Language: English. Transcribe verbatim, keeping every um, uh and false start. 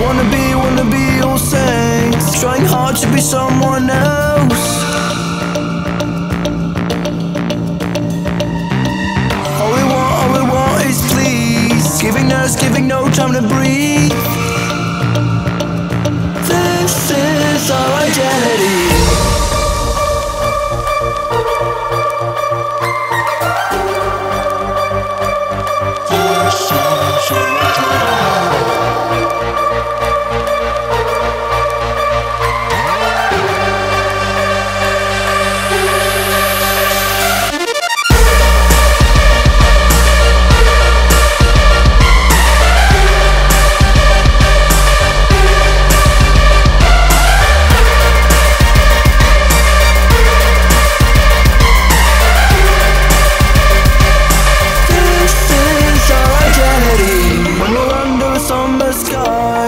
wanna be, wanna be all saints, trying hard to be someone else. All we want, all we want is please, giving us, giving no time to breathe. This is our identity. Somber sky,